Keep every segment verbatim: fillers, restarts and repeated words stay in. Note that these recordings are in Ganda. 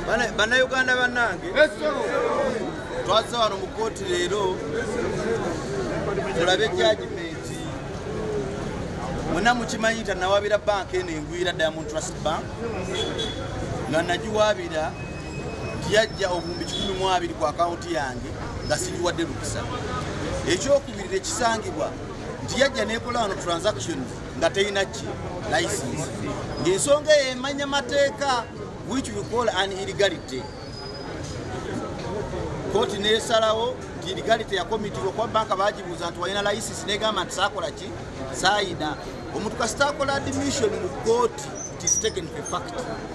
banayuganda bannange twazza wano mu kooti leero tulabe judgment mwenna mukimanyi nti nawabira banka eno engwira Diamond Trust Bank nga nagiwaabira nti yajja obuwumbi kikumi mu abiri ku akawunti yange nga sigiwadde lukisa. Ekyokubiri ekisangibwa nti yajja nekola wano transaction nga terina ki license ng'ensonga eyo emanya mateeka which we call an illegality. Kooti nesalawo nti illegality yakomitibwa kuba banka bagibuuza nti walina license negamba nti saakola ki saayina. Omuntu kasita akola admission mu kooti it is taken for fact.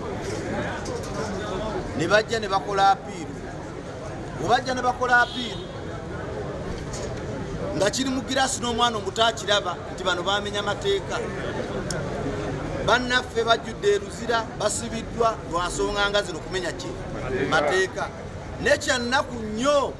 Ne bajja ne bakola apiiru. Obajja ne bakola apiiru nga kiri mu girasi n'omwana omuto akiraba nti bano bamenya mateeka. Bannaffe bajjudde eruzira basibiddwa lwa nsonga nga zino kumenya ki mateeka. Nekyannaku nnyo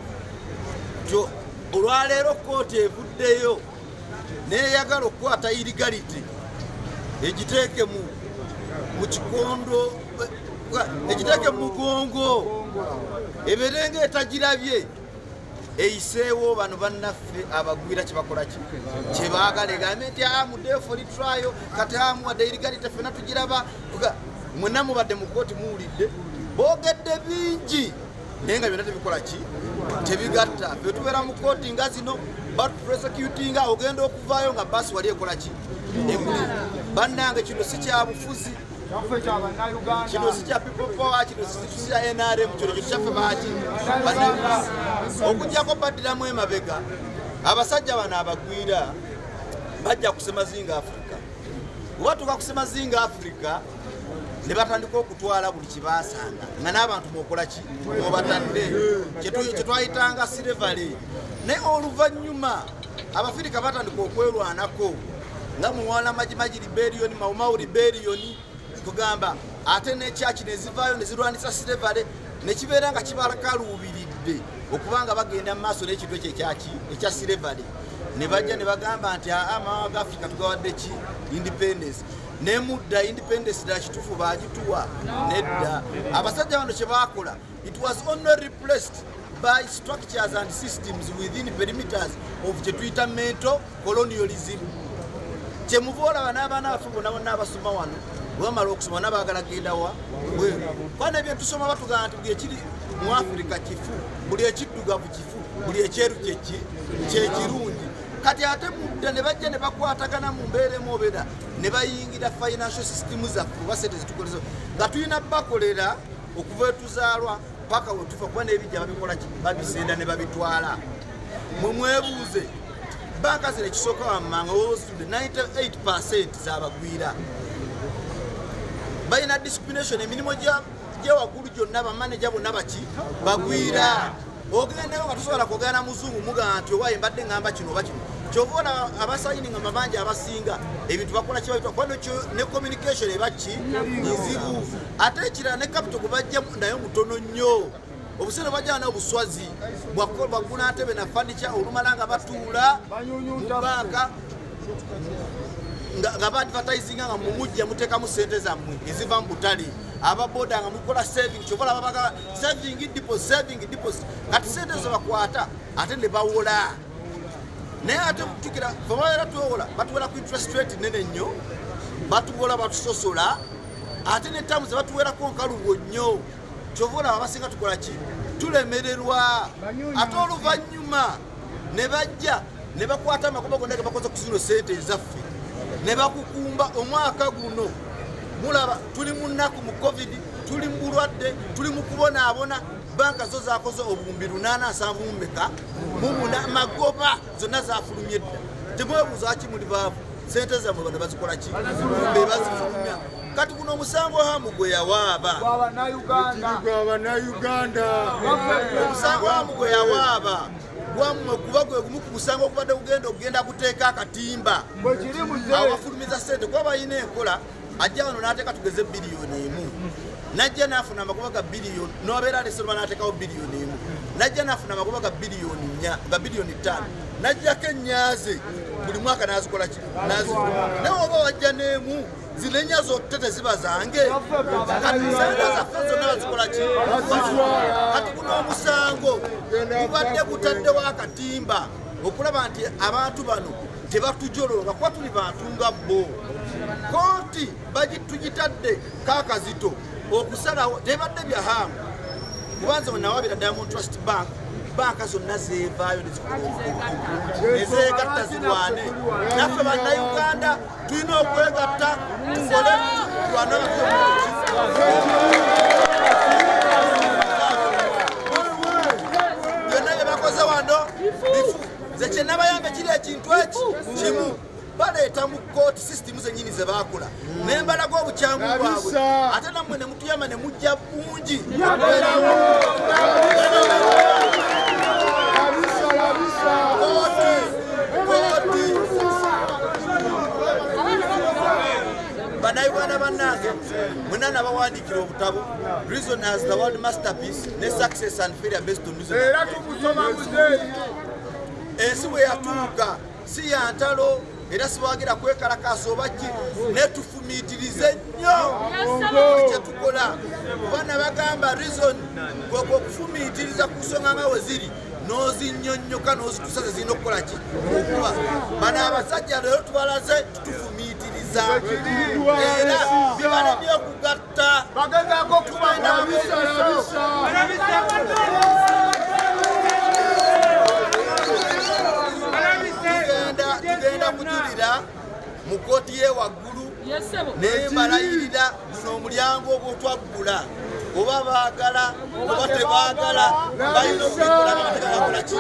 kyo olwaleero kooti evuddeyo neeyagala okukwata illegality egiteeke mu mu kikondo egiteeke mu mugongo eberenga etagirabye eiseewo bano bannaffe abagwira kyebakola ki kyebaagala egambe nti amudeyo for trial kati amuwadde illegality ffenna tugiraba mwenna mubadde mu kooti muwulidde boogedde bingi naye nga byonna tebikola ki tebigatta. Ffe tubeera mu kooti nga zino batuprosecutinga ogenda okuvaayo nga basi wali ekola ki bannange. Kino si kya bufuzi, kino si kya people power, kino si kya N R M, kino kyaffe baaki okugyako baddiramu emabega. Abasajja bano abagwira bajja kusema zinga Africa. Webatuuka kusema zinga Africa ne batandika okutwala buli kibaasanga nga n'abantu mwokola ki mwobatadde kyetwayitanga silevale. Naye oluvannyuma Abafirika batandika okwerwanako nga muwala majimaji liberiyoni mawumawu liberiyoni tugamba ate nekyaki nezivaayo nezirwanisa silevale nekibeera nga kibakaluubiridde okubanga bagenda mu maaso n'ekintu ekyo ekyaki ekya silevale. Ne bajja ne bagamba nti amawanga ga Africa tugawadde ki independence. Nemudda independence da kitufu bagituwa nedda. Abasajja bano kye bakola it was only replaced by structures and systems within perimeters of kyetuita mental colonialism. Kyemuvola banabaana baffe bonna bonna abasoma wano bwamala okusoma nabaagala genda wa kwana ebyetusoma batugamba nti buli ekiri mu Africa kifu, buli ekiddugavu kifu, buli ekyeru kyeki kyekirungi. Kati ate mudda ne bajja ne bakwatagana mu mbeera emobera ne bayingira financial system zaffe basente zitukoleza nga tulina bakolera okuva etuzaalwa paka wetufa kuba n'ebijja babikola babisenda ne babitwala. Mwe mwebuuze banka zino ekisooka wammanga wostudde ninety-eight percent z'abagwira balina discrimination emirimu gyewaggulu gyonna bamaneja bonna baki bagwira. Ogendeyo nga tusobola kwogera muzungu mugamba nti owaye mbadde ngamba kino oba kino kyovola abasayininga mabanja abasinga ebintu bakola kibabitwa kwano ne communication ebaki nzibu. Ate ekirala ne capital gwe bajja nayo mutono nnyo. Obusene bajja n'obuswazi bwaguna ntebe na furniture olumala nga batuula mu banka nga ba-advertising nga mumujja muteekamu ssente zammwe eziva mu butale. Ababoda nga mukola saving kyokola babaga saving deposit saving deposit kati ssente zo bakwata ate ne bawola. Naye ate kutukira babaera tuwola batuwera ku interest rate nene nnyo batuwola batusosola ate ne tamu ze batuwerako nkalubo nnyo. Kyovola abasinga tukola ki tulemererwa. Ate oluvannyuma ne bajja ne bakwata amagoba gonna ge bakoze ku zino ssente ezaffe ne bakukumba omwaka guno. Mulaba tuli mu nnaku mu covid, tuli mu bulwadde, tuli mu kubonaabona. Banka zo zakoze obuwumbi lunaana nsanvu mu meka mumuna magoba zonna zafulumye dda. Temwebuuza ki muli baavu ssente zammwe bano bazikola ki be bazifulumya. Kati guno omusango hamu gwe yawaaba omusango hamu gwe yawaaba gwammwe kuba gwe gumu ku musango okubadde kugenda okugenda kuteeka akatimba awafulumiza ssente kuba balina enkola. Ajja wano n'ateeka tugeze biliyoni emu najja n'afuna amagoba ga biliyoni n'obeera aleseroba n'ateekawo biliyoni emu najja n'afuna amagoba ga biliyoni nnya ga biliyoni ttaano najjako ennyaze buli mwaka n'azikola ki n'azifuna. Naye oba wajja n'emu zino ennya zokka teziba zange kati ssente zaffe zonna bazikola ki ki kati guno omusango gubadde gutaddewo akatimba okulaba nti abantu bano tebatujolonga kuba tuli bantu nga bo. Kooti bagitugitadde kakazito okusalawo tebadde bya hamu kubanza wenawabira Diamond Trust Bank banka zonna zeevaayo nezeegatta zirwane. Naffe bannayuganda tulina okwegatta tukole tulwane byonna bye bakoze wano bifu. Nze kye nabayambe kiri ekintu eki kimu baleeta mu kooti sisitimu zennyini ze baakola nembalaga obukyamu bwabwe ate nammwe ne mutuyama ne mujja bungi banayuganda bannange mwena nabawandiikira obutabo Reason as the World Masterpiece ne Success and Failure Based on Reason. Ensi bwe yatuuka si ya ntalo era sibawagira kwekalakaasa oba ki netufumiitirize nnyo kyetukola kuba nabagamba Reason kwekwe okufumiitiriza ku nsonga nga we ziri n'ozinnyonnyoka n'ozitusa ze zirina okukola ki okuba bano abasajja leero tubalaze tutufumiitiriza era bibalemye okugatta bagezaako okubanda tugenda kujulira mu kooti ye waggulu naye mbalayirira guno omulyango ogwotwaggula oba baagala oba tebaagala balina okwekola bategalakola ki